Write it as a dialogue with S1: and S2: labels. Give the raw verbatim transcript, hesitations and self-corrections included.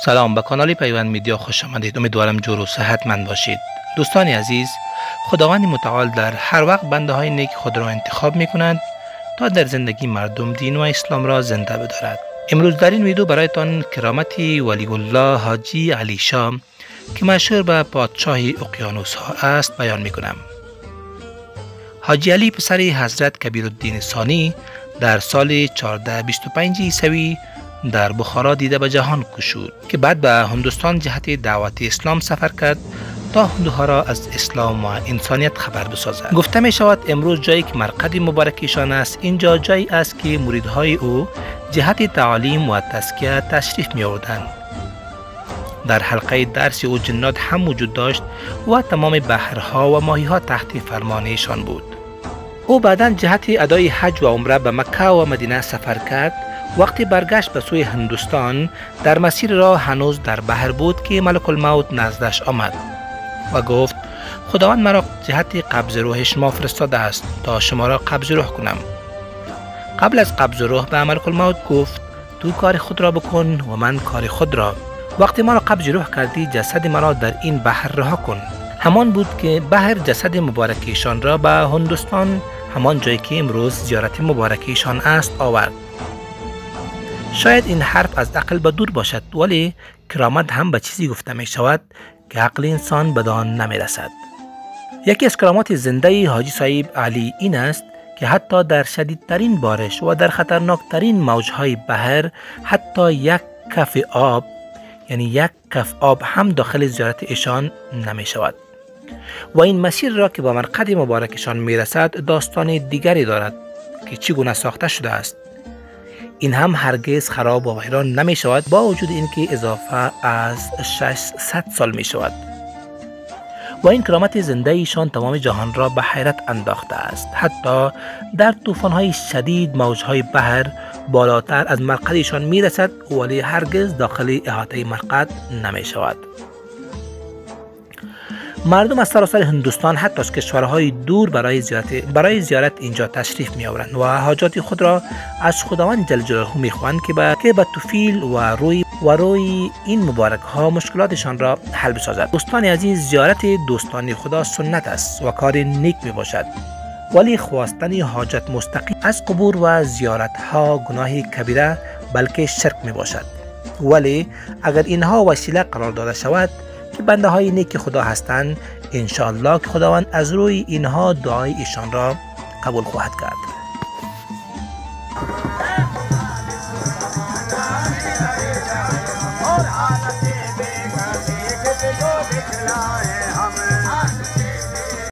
S1: سلام، به کانال پیوند میدیا خوش آمدید. امیدوارم جور و صحتمند باشید. دوستان عزیز، خداوند متعال در هر وقت بنده های نیک خود را انتخاب می کنند تا در زندگی مردم دین و اسلام را زنده بدارد. امروز در این ویدیو برایتان کرامت ولی الله حاجی علی شاه که مشهور به پادشاه اقیانوس ها است بیان می کنم. حاجی علی پسر حضرت کبیرالدین ثانی در سال چهارصد و بیست و پنج عیسوی در بخارا دیده به جهان گشود که بعد به هندوستان جهت دعوت اسلام سفر کرد تا هندوها را از اسلام و انسانیت خبر بسازد. گفته می شود امروز جایی که مرقد مبارکشان است، اینجا جایی است که مریدهای او جهت تعالیم و تزکیه تشریف می آوردند. در حلقه درس او جنات هم وجود داشت و تمام بحرها و ماهیها تحت فرمان ایشان بود. او بعداً جهت ادای حج و عمره به مکه و مدینه سفر کرد. وقتی برگشت به سوی هندوستان در مسیر راه هنوز در بحر بود که ملک الموت نزدش آمد و گفت خداوند مرا جهت قبض روح شما فرستاده است تا شما را قبض روح کنم. قبل از قبض روح به ملک الموت گفت تو کار خود را بکن و من کار خود را. وقتی مرا قبض روح کردی جسد مرا در این بحر رها کن. همان بود که بحر جسد مبارکیشان را به هندوستان، همان جایی که امروز زیارت مبارکیشان است، آورد. شاید این حرف از عقل به دور باشد، ولی کرامت هم به چیزی گفته می شود که عقل انسان بدان نمی رسد. یکی از کرامات زنده حاجی صاحب علی این است که حتی در شدیدترین بارش و در خطرناکترین موجهای بحر حتی یک کف آب، یعنی یک کف آب هم داخل زیارت ایشان نمی شود. و این مسیر را که با مرقد مبارکشان می رسد داستان دیگری دارد که چگونه ساخته شده است. این هم هرگز خراب و ویران نمی شود با وجود اینکه اضافه از ششصد سال می شود. و این کرامت زنده ایشان تمام جهان را به حیرت انداخته است. حتی در طوفان‌های شدید موجهای بحر بالاتر از مرقد ایشان می رسد ولی هرگز داخل احاطه مرقد نمی شود. مردم از سراسر هندوستان حتی از کشورهای دور برای زیارت برای زیارت اینجا تشریف می آورند و حاجات خود را از خداوند جل جلاله می خواهند که به که به توفیل و روی و روی این مبارک ها مشکلاتشان را حل بسازد. دوستان عزیز، زیارت دوستان خدا سنت است و کار نیک می باشد، ولی خواستن حاجت مستقیم از قبور و زیارت ها گناه کبیره بلکه شرک می باشد. ولی اگر اینها وسیله قرار داده شود که بنده های نیک خدا هستند، انشاءالله که خداوند از روی اینها دعای ایشان را قبول خواهد کرد.